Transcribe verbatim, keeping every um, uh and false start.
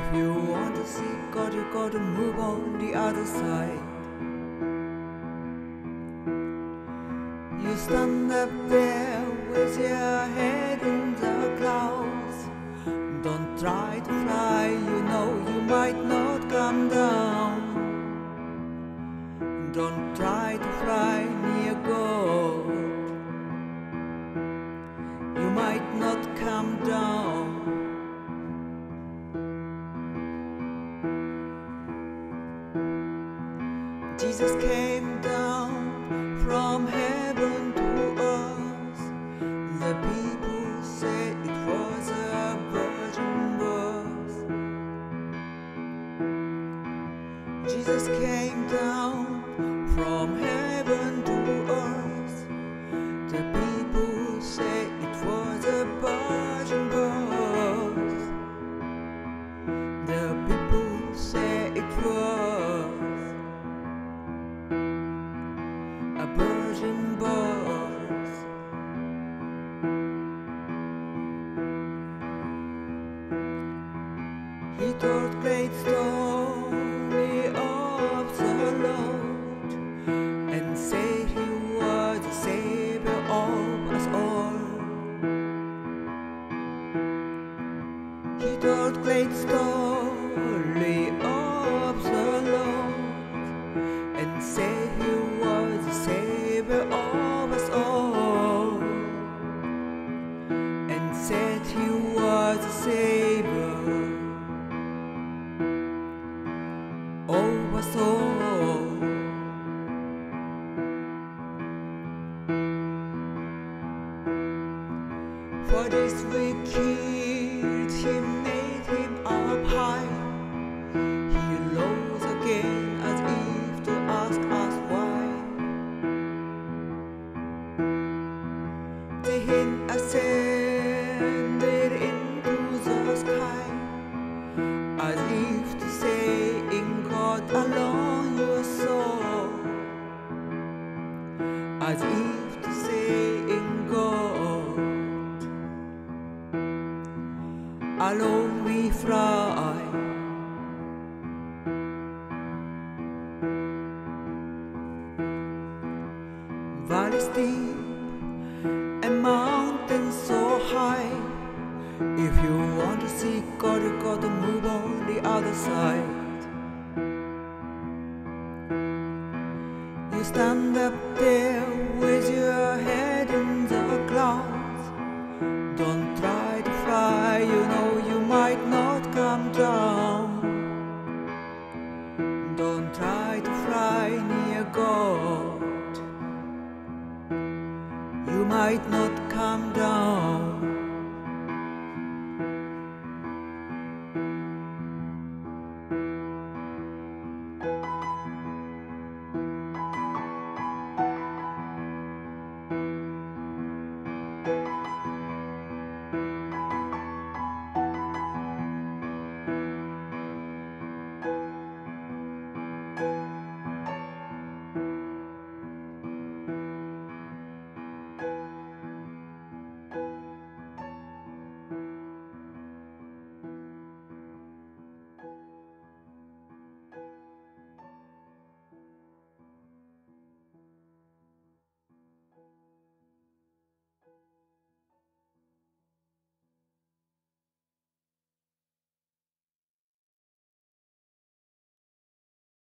If you want to see God, you gotta move on the other side. You stand up there with your head in the clouds. Don't try to fly, you know you might not come down. Don't try to fly near God, you might not come down. Jesus came down from heaven to earth. The people said it was a virgin birth. Jesus came down from heaven to earth. The people said it was a virgin birth. The people said it was a virgin birth. He told great story of the Lord and said he was the Savior of us all. He told great story of the Lord and said he was the Savior of us all, and said he was the Savior of us all. For this we killed him, made him up high. He rose again as if to ask us why. The hymn ascended into the sky, as if to say, in God alone your soul. As if to say, in God alone we fly. Valleys deep and mountains so high. If you want to see God, you gotta move on the other side. You stand up there with your head in the clouds. Don't try to fly, you know you might not come down. Don't try to fly near God, you might not come down.